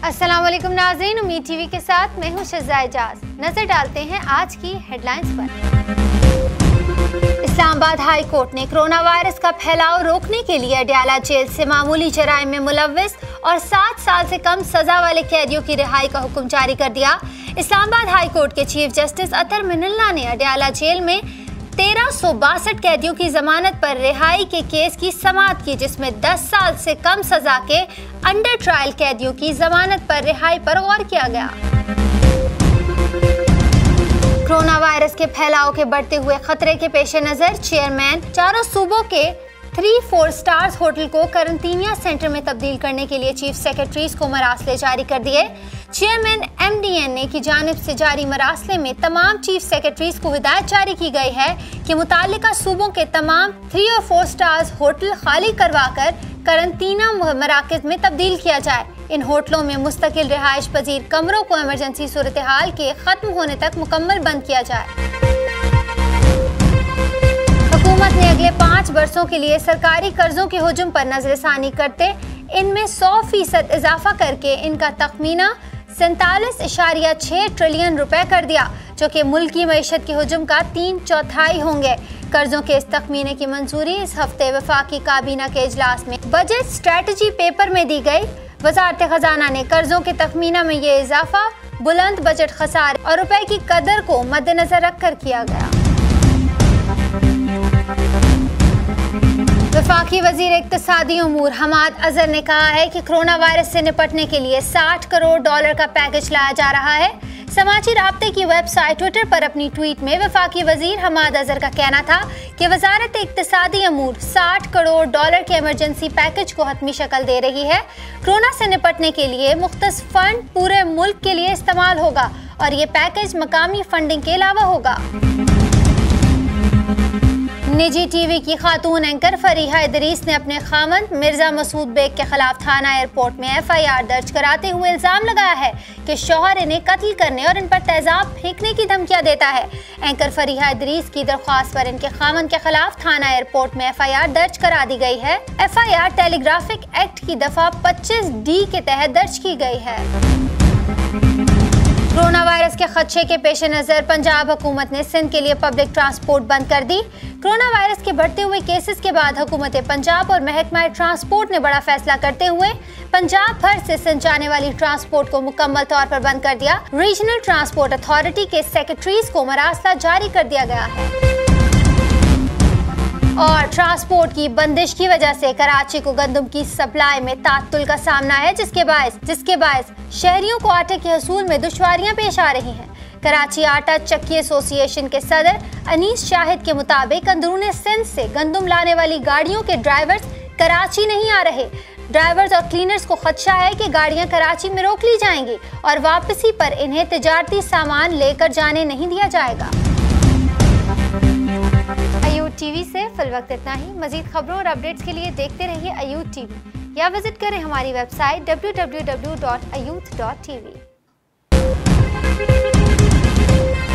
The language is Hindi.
अस्सलाम वालेकुम नाज़रीन, उम्मीद टीवी के साथ मैं हूं शज़ा इजाज। नजर डालते हैं आज की हेडलाइंस पर। इस्लामाबाद हाई कोर्ट ने कोरोना वायरस का फैलाव रोकने के लिए अडयाला जेल से मामूली जराइम में मुलव्विस और 7 साल से कम सजा वाले कैदियों की रिहाई का हुक्म जारी कर दिया। इस्लामाबाद हाई कोर्ट के चीफ जस्टिस अतर मिनल्ला ने अडयाला जेल में 1362 कैदियों की जमानत पर रिहाई के केस की समाअत की, जिसमें 10 साल से कम सजा के अंडर ट्रायल कैदियों की जमानत पर रिहाई पर गौर किया गया। कोरोना वायरस के फैलाव के बढ़ते हुए खतरे के पेश नजर चेयरमैन चारों सूबों के 3-4 स्टार्स होटल को क्वारंटीनिया सेंटर में तब्दील करने के लिए चीफ सेक्रेटरीज को मरासले जारी कर दिए। चेयरमैन MDNA की जानिब से जारी मरासले में तमाम चीफ सेक्रेटरीज को हिदायत जारी की गई है कि मुताल्लिका सूबों के तमाम 3 और 4 स्टार्स होटल खाली करवाकर क्वारंटीना मराकज़ में तब्दील किया जाए। इन होटलों में मुस्तकिल रिहाइश पजीर कमरों को इमरजेंसी सूरत हाल के खत्म होने तक मुकम्मल बंद किया जाए। हुकूमत ने अगले 5 बरसों के लिए सरकारी कर्जों के हुजूम पर नजरसानी करते इनमें 100% इजाफा करके इनका तखमीना 47.6 ट्रिलियन रुपए कर दिया, जो कि मुल्क की मईशत के हुजूम का 3/4 होंगे। कर्जों के इस तखमीने की मंजूरी इस हफ्ते वफाकी काबीना के इजलास में बजट स्ट्रेटजी पेपर में दी गई। वजारत खजाना ने कर्जों के तखमीना में ये इजाफा बुलंद बजट खसारे और रुपए की कदर को मद्देनजर रखकर किया गया। वफाकी वजीर इक्तिसादी उमूर हमाद अजहर ने कहा है कि कोरोना वायरस से निपटने के लिए $60 करोड़ का पैकेज लाया जा रहा है। समाजी राब्ते की वेबसाइट ट्विटर पर अपनी ट्वीट में वफाकी वजीर हमाद अजहर का कहना था कि वजारत इक्तिसादी उमूर $60 करोड़ के इमरजेंसी पैकेज को हतमी शक्ल दे रही है। कोरोना से निपटने के लिए मुख्तस फंड पूरे मुल्क के लिए इस्तेमाल होगा और ये पैकेज मकामी फंडिंग के अलावा होगा। निजी टीवी की खातून एंकर फरीहा इदरीस ने अपने खामंद मिर्जा मसूद बेग के खिलाफ थाना एयरपोर्ट में FIR दर्ज कराते हुए इल्जाम लगाया है कि शौहर इन्हें कत्ल करने और इन पर तेजाब फेंकने की धमकियां देता है। एंकर फरीहा इदरीस की दरख्वास्त पर इनके खामंद के खिलाफ थाना एयरपोर्ट में FIR दर्ज करा दी गई है। FIR टेलीग्राफिक एक्ट की दफा 25D के तहत दर्ज की गई है। कोरोना वायरस के खदशे के पेश नज़र पंजाब हुकूमत ने सिंध के लिए पब्लिक ट्रांसपोर्ट बंद कर दी। कोरोना वायरस के बढ़ते हुए केसेस के बाद हुकूमत पंजाब और महकमा ट्रांसपोर्ट ने बड़ा फैसला करते हुए पंजाब भर से सिंध जाने वाली ट्रांसपोर्ट को मुकम्मल तौर पर बंद कर दिया। रीजनल ट्रांसपोर्ट अथॉरिटी के सेक्रेटरीज को मरासला जारी कर दिया गया है। और ट्रांसपोर्ट की बंदिश की वजह से कराची को गंदम की सप्लाई में तात्तुल का सामना है, जिसके बायस शहरियों को आटे के हसूल में दुश्वारियां पेश आ रही हैं। कराची आटा चक्की एसोसिएशन के सदर अनीस शाहिद के मुताबिक अंदरूनी सिंध से गंदम लाने वाली गाड़ियों के ड्राइवर्स कराची नहीं आ रहे। ड्राइवर्स और क्लीनर्स को खदशा है कि गाड़ियां कराची में रोक ली जाएंगी और वापसी पर इन्हें तिजारती सामान लेकर जाने नहीं दिया जाएगा। अयूब टीवी से फिलवक्त इतना ही। मजीद खबरों और अपडेट्स के लिए देखते रहिए अयूब टीवी या विजिट करें हमारी वेबसाइट www.ayouth.tv।